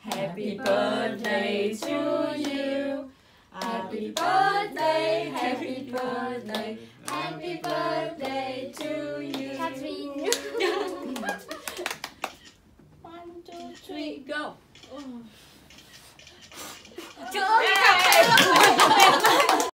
Happy birthday to you. Happy birthday, happy birthday, happy birthday to you. Catherine. 1, 2, 3, go. Chưa